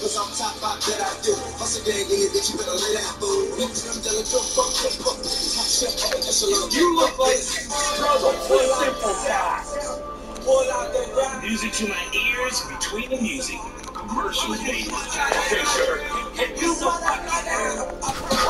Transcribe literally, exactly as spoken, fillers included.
Cause I'm top five that I do. Hustle gang in it, bitch, you better lay that food. Niggas come yelling, jump, jump, jump, jump. Top chef, oh, that's a little. You look like Struggle for Simple Guy. Music to my ears, between the music. Commercials made with Jack Fisher. Hit you so fucking down.